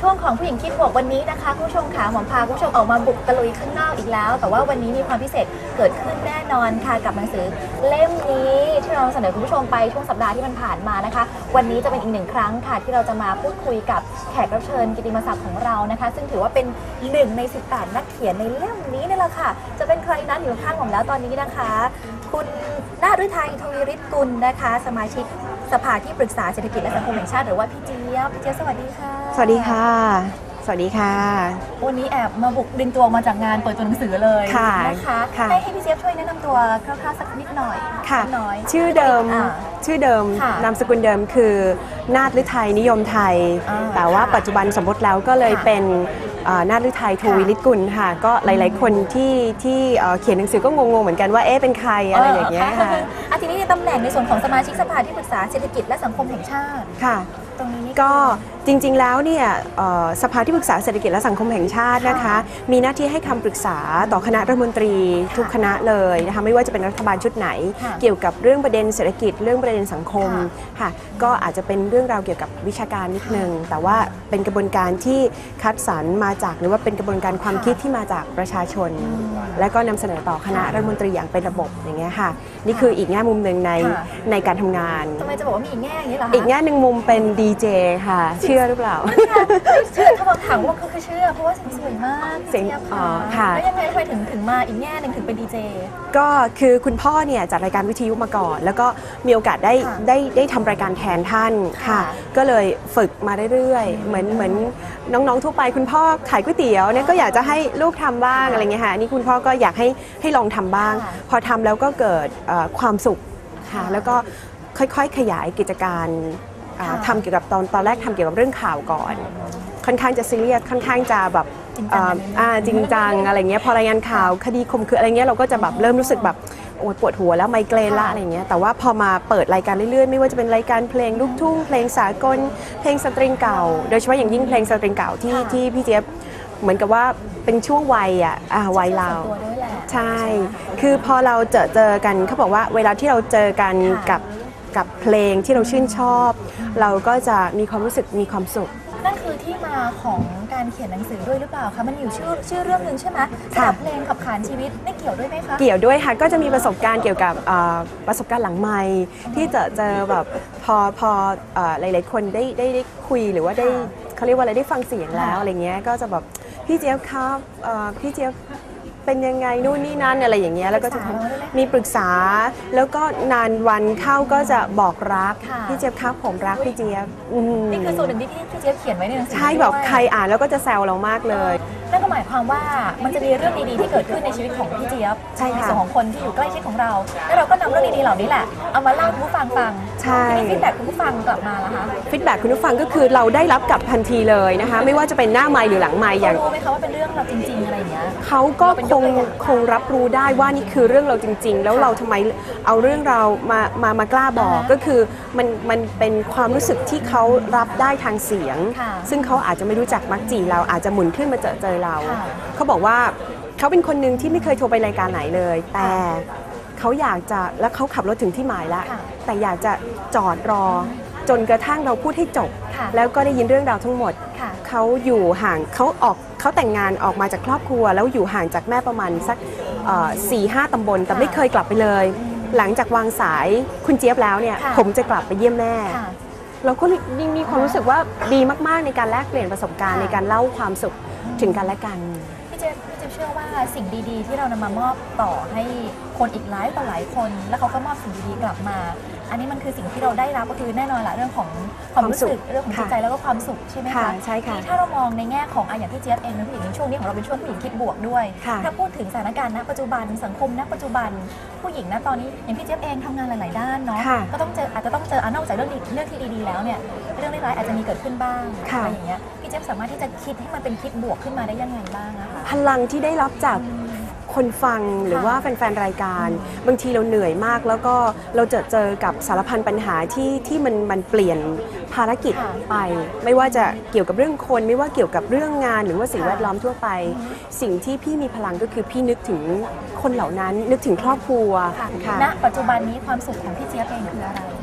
ช่วงของผู้หญิงคิดบวกวันนี้นะคะคุณผู้ชมค่ะหมอพาคุณผู้ชมออกมาบุกตะลุยข้างนอกอีกแล้วแต่ว่าวันนี้มีความพิเศษเกิดขึ้นแน่นอนค่ะกับหนังสือเล่มนี้ที่เราเสนอคุณผู้ชมไปช่วงสัปดาห์ที่มันผ่านมานะคะวันนี้จะเป็นอีกหนึ่งครั้งค่ะที่เราจะมาพูดคุยกับแขกรับเชิญกิตติมศักดิ์ของเรานะคะซึ่งถือว่าเป็น1 ใน 18 นักเขียนในเล่มนี้นี่แหละค่ะจะเป็นใครนั้นอยู่ข้างผมแล้วตอนนี้นะคะคุณณฤทัย ทวีฤทธิ์กุลนะคะสมาชิกสภาที่ปรึกษาเศรษฐกิจและสังคมแห่งชาติหรือว่าพี่เจี๊ยบสวัสดีค่ะสวัสดีค่ะสวัสดีค่ะวันนี้แอบมาบุกดึงตัวมาจากงานเปิดตัวหนังสือเลยนะคะให้พี่เจี๊ยบช่วยแนะนำตัวคร่าวๆสักนิดหน่อยค่ะน้อยชื่อเดิมนามสกุลเดิมคือนาฏฤทัยนิยมไทยแต่ว่าปัจจุบันสมรสแล้วก็เลยเป็นนาฏฤทัย ทวีฤทธิ์กุลค่ะก็หลายๆคนที่เขียนหนังสือก็งงๆเหมือนกันว่าเอ๊ะเป็นใครอะไรอย่างเงี้ยค่ะทีนี้ในตำแหน่งในส่วนของสมาชิกสภาที่ปรึกษาเศรษฐกิจและสังคมแห่งชาติค่ะตรงนี้ก็จริงๆแล้วเนี่ยสภาที่ปรึกษาเศรษฐกิจและสังคมแห่งชาตินะคะมีหน้าที่ให้คำปรึกษาต่อคณะรัฐมนตรีทุกคณะเลยนะคะไม่ว่าจะเป็นรัฐบาลชุดไหนเกี่ยวกับเรื่องประเด็นเศรษฐกิจเรื่องประเด็นสังคมค่ะก็อาจจะเป็นเรื่องราวเกี่ยวกับวิชาการนิดนึงแต่ว่าเป็นกระบวนการที่คัดสรรมาจากหรือว่าเป็นกระบวนการความคิดที่มาจากประชาชนและก็นำเสนอต่อคณะรัฐมนตรีอย่างเป็นระบบอย่างเงี้ยค่ะนี่คืออีกแง่มุมหนึ่งในการทำงานทำไมจะบอกว่ามีอีกแง่อย่างนี้เหรอคะอีกแง่หนึ่งมุมเป็นดีเจค่ะเชื่อหรือเปล่าเชื่อถ้าบอกถามว่าคือเชื่อเพราะว่าเสียงสวยมากเสียงค่ะแล้วยังไงทำไมถึงมาอีกแง่หนึ่งถึงเป็นดีเจก็คือคุณพ่อเนี่ยจัดรายการวิทยุมาก่อนแล้วก็มีโอกาสได้ทำรายการแทนท่านค่ะก็เลยฝึกมาเรื่อยๆเหมือนน้องๆทั่วไปคุณพ่อขายก๋วยเตี๋ยวเนี่ยก็อยากจะให้ลูกทำบ้างอะไรเงี้ยค่ะนี่คุณพ่อก็อยากให้ลองทำบ้างพอทำแล้วก็เกิดความสุขค่ะแล้วก็ค่อยๆขยายกิจการทำเกี่ยวกับตอนแรกทำเกี่ยวกับเรื่องข่าวก่อนค่อนข้างจะซีเรียสค่อนข้างจะแบบจริงจังอะไรเงี้ยพอรายงานข่าวคดีข่มขืนอะไรเงี้ยเราก็จะแบบเริ่มรู้สึกแบบโอ้ปวดหัวแล้วไมเกรนละอะไรเงี้ยแต่ว่าพอมาเปิดรายการเรื่อยๆไม่ว่าจะเป็นรายการเพลงลูกทุ่งเพลงสากลเพลงสตริงเก่าโดยเฉพาะอย่างยิ่งเพลงสตริงเก่าที่พี่เจี๊ยบเหมือนกับว่าเป็นช่วงวัยวัยเราใช่คือพอเราเจอกันเขาบอกว่าเวลาที่เราเจอกันกับเพลงที่เราชื่นชอบเราก็จะมีความรู้สึกมีความสุขนั่นคือที่มาของการเขียนหนังสือด้วยหรือเปล่าคะมันอยู่ชื่อเรื่องนึงใช่ไหมสำหรับเพลงขับขานชีวิตไม่เกี่ยวด้วยไหมคะเกี่ยวด้วยค่ะก็จะมีประสบการณ์เกี่ยวกับประสบการณ์หลังไมค์ที่เจอแบบพอหลายๆคนได้คุยหรือว่าได้เขาเรียกว่าอะไรได้ฟังเสียงแล้วอะไรเงี้ยก็จะแบบพี่เจี๊ยบครับพี่เจี๊ยบเป็นยังไงนู่นนี่นั่นอะไรอย่างเงี้ยแล้วก็จะมีปรึกษาแล้วก็นานวันเข้าก็จะบอกรักพี่เจี๊ยบครับผมรักพี่เจี๊ยบนี่คือส่วนหนึ่งที่พี่เจี๊ยบเขียนไว้ในหนังสือใช่แบบใครอ่านแล้วก็จะแซวเรามากเลยนั่นก็หมายความว่ามันจะมีเรื่องดีๆที่เกิดขึ้นในชีวิตของพี่เจี๊ยบในส่วนของคนที่อยู่ใกล้ชิดของเราแล้วเราก็นำเรื่องดีๆเหล่านี้แหละเอามาเล่าให้ผู้ฟังฟังใช่ฟีดแบ็กคุณผู้ฟังกลับมาแล้วคะฟีดแบ็กคุณผู้ฟังก็คือเราได้รับกลับทันทีเลยนะคะไม่ว่าจะเป็นหน้าไมค์หรือหลังไมค์อย่างรู้ไหมคะว่าเป็นเรื่องเราจริงๆอะไรอย่างเงี้ยเขาก็คงรับรู้ได้ว่านี่คือเรื่องเราจริงๆแล้วเราทำไมเอาเรื่องเรามากล้าบอกก็คือมันเป็นความรู้สึกที่เขารับได้ทางเสียงซึ่งเขาอาจจะไม่รู้จักมักจีเราอาจจะหมุนขึ้นมาเจอเราเขาบอกว่าเขาเป็นคนหนึ่งที่ไม่เคยโทรไปรายการไหนเลยแต่เขาอยากจะแล้วเขาขับรถถึงที่หมายแล้วแต่อยากจะจอดรอจนกระทั่งเราพูดให้จบแล้วก็ได้ยินเรื่องราวทั้งหมดเขาอยู่ห่างเขาแต่งงานออกมาจากครอบครัวแล้วอยู่ห่างจากแม่ประมาณสัก4-5 ตำบลแต่ไม่เคยกลับไปเลยหลังจากวางสายคุณเจี๊ยบแล้วเนี่ยผมจะกลับไปเยี่ยมแม่เราก็มีความรู้สึกว่าดีมากๆในการแลกเปลี่ยนประสบการณ์ในการเล่าความสุขถึงกันและกันพี่เจี๊ยบเชื่อว่าสิ่งดีๆที่เรานำมามอบต่อให้คนอีกหลายต่อหลายคนแล้วเขาก็มอบสิ่งดีๆกลับมาอันนี้มันคือสิ่งที่เราได้รับก็คือแน่นอนแหละเรื่องของความรู้สึกเรื่องของจิตใจแล้วก็ความสุขใช่ไหมคะใช่ค่ะถ้าเรามองในแง่ของอย่างพี่เจี๊ยบเองนะผู้หญิงในช่วงนี้ของเราเป็นช่วงผู้หญิงคิดบวกด้วยถ้าพูดถึงสถานการณ์ณปัจจุบันสังคมณปัจจุบันผู้หญิงณตอนนี้อย่างพี่เจี๊ยบเองทำงานหลายๆด้านเนาะก็ต้องอาจจะต้องเจอนอกจากเรื่องที่ดีๆแล้วเนี่ยเรื่องร้ายๆอาจจะมีเกิดขึ้นบ้างอะไรอย่างเงี้ยพี่เจี๊ยบสามารถที่จะคิดให้มันเป็นคิดบวกขึ้นมาได้ยังไงบ้างนะคะพลังที่ได้รับจากคนฟังหรือว่าแฟนๆรายการบางทีเราเหนื่อยมากแล้วก็เราเจอกับสารพันปัญหาที่มันเปลี่ยนภารกิจไปไม่ว่าจะเกี่ยวกับเรื่องคนไม่ว่าเกี่ยวกับเรื่องงานหรือว่าสิ่งแวดล้อมทั่วไปสิ่งที่พี่มีพลังก็คือพี่นึกถึงคนเหล่านั้นนึกถึงครอบครัวณปัจจุบันนี้ความสุขของพี่เจี๊ยบเองคืออะไร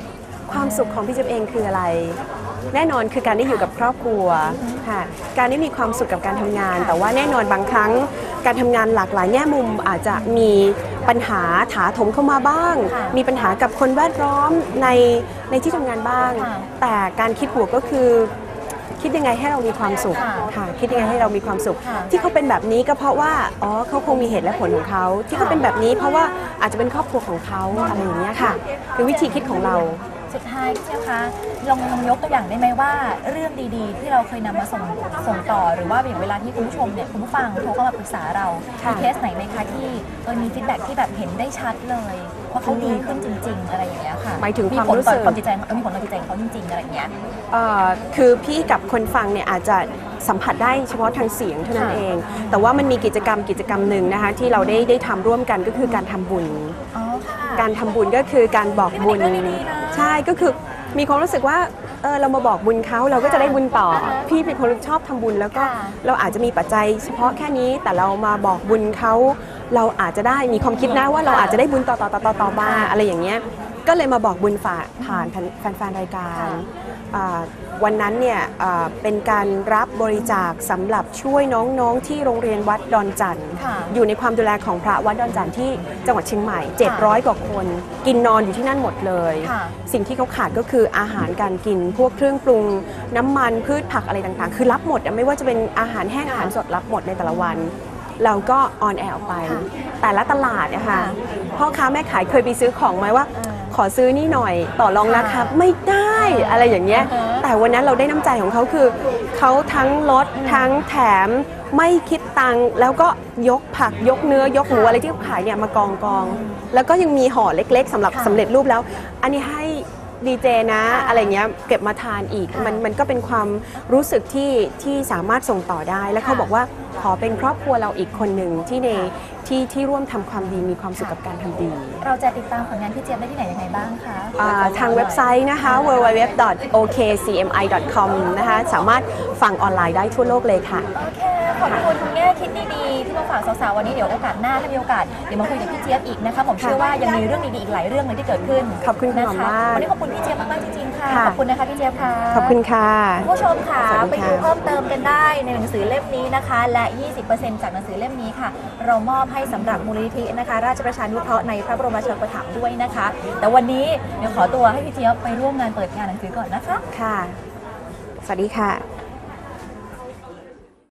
ความสุขของพี่เจี๊ยบเองคืออะไรแน่นอนคือการได้อยู่กับครอบครัวค่ะการได้มีความสุขกับการทำงาน แต่ว่าแน่นอนบางครั้งการทำงานหลากหลายแง่มุมอาจจะมีปัญหาถาโถมเข้ามาบ้างมีปัญหากับคนแวดล้อมในที่ทำงานบ้างแต่การคิดบวกก็คือคิดยังไงให้เรามีความสุขค่ะคิดยังไงให้เรามีความสุขที่เขาเป็นแบบนี้ก็เพราะว่าอ๋อเขาคงมีเหตุและผลของเขาที่เขาเป็นแบบนี้เพราะว่าอาจจะเป็นครอบครัวของเขาอะไรอย่างเงี้ยค่ะคือวิธีคิดของเราสุดท้ายพี่เจี๊ยบคะลองยกตัวอย่างได้ไหมว่าเรื่องดีๆที่เราเคยนำมาส่งต่อหรือว่าอย่างเวลาที่คุณผู้ชมเนี่ยคุณผู้ฟังโทรเข้ามาปรึกษาเรามีเคสไหนไหมคะที่มีฟีดแบ็กที่แบบเห็นได้ชัดเลยว่าเขาดีขึ้นจริงๆอะไรอย่างเงี้ยค่ะหมายถึงความรู้สึกความจิตใจมีผลต่อจิตใจของเขาจริงๆอะไรอย่างเงี้ยคือพี่กับคนฟังเนี่ยอาจจะสัมผัสได้เฉพาะทางเสียงเท่านั้นเองแต่ว่ามันมีกิจกรรมหนึ่งนะคะที่เราได้ทำร่วมกันก็คือการทำบุญการทำบุญก็คือการบอกบุญใช่ก็คือมีความรู้สึกว่าเรามาบอกบุญเขาเราก็จะได้บุญต่อพี่เป็นคนชอบทำบุญแล้วก็เราอาจจะมีปัจจัยเฉพาะแค่นี้แต่เรามาบอกบุญเขาเราอาจจะได้มีความคิดนะว่าเราอาจจะได้บุญต่อมาอะไรอย่างเงี้ยก็เลยมาบอกบุญผ่านแฟนๆรายการวันนั้นเนี่ยเป็นการรับบริจาคสำหรับช่วยน้องๆที่โรงเรียนวัดดอนจันทร์อยู่ในความดูแลของพระวัดดอนจันทร์ที่จังหวัดเชียงใหม่700 กว่าคนกินนอนอยู่ที่นั่นหมดเลยสิ่งที่เขาขาดก็คืออาหารการกินพวกเครื่องปรุงน้ำมันพืชผักอะไรต่างๆคือรับหมดไม่ว่าจะเป็นอาหารแห้งอาหารสดรับหมดในแต่ละวันเราก็ออนแอร์ออกไปแต่ละตลาดนะคะพ่อค้าแม่ขายเคยไปซื้อของไหมว่าขอซื้อนี่หน่อยต่อรองราคาไม่ได้อะไรอย่างเงี้ยแต่วันนั้นเราได้น้ำใจของเขาคือเขาทั้งลดทั้งแถมไม่คิดตังค์แล้วก็ยกผักยกเนื้อยกหมูอะไรที่เขาขายเนี่ยมากองแล้วก็ยังมีห่อเล็กๆสำหรับสำเร็จรูปแล้วอันนี้ให้ดีเจนะอะไรเงี้ยเก็บมาทานอีกมันก็เป็นความรู้สึกที่สามารถส่งต่อได้แล้วเขาบอกว่าขอเป็นครอบครัวเราอีกคนหนึ่งที่ร่วมทำความดีมีความสุขกับการทำดีเราจะติดตามผลงานพี่เจี๊ยบได้ที่ไหนยังไงบ้างคะทางเว็บไซต์นะคะ www.okcmi.com นะคะสามารถฟังออนไลน์ได้ทั่วโลกเลยค่ะโอเคขอบคุณทุกแง่คิดดีๆที่มาฝากสาวๆวันนี้เดี๋ยวโอกาสหน้าถ้ามีโอกาสเดี๋ยวมาคุยกับพี่เจี๊ยบอีกนะคะผมเชื่อว่ายังมีเรื่องดีๆอีกหลายเรื่องเลยที่เกิดขึ้นขอบคุณนะคะวันนี้ขอบคุณพี่เจี๊ยบมากๆจริงๆค่ะขอบคุณนะคะพี่เจี๊ยบค่ะขอบคุณค่ะผู้ชมค่ะไปดูเพิ่มเติมกันได้ในหนังสือเล่มนี้นะคะและ 20% จากหนังสือเล่มนี้ค่ะเรามอบให้สำหรับมูลนิธินะคะราชประชานุเคราะห์ในพระบรมราชูปถัมภ์ด้วยนะคะแต่วันนี้เดี๋ยวขอตัวให้พี่เจี๊ยบไปร่วมงานเปิดงานหนังสือก่อนนะคะค่ะสวัสดีค่ะ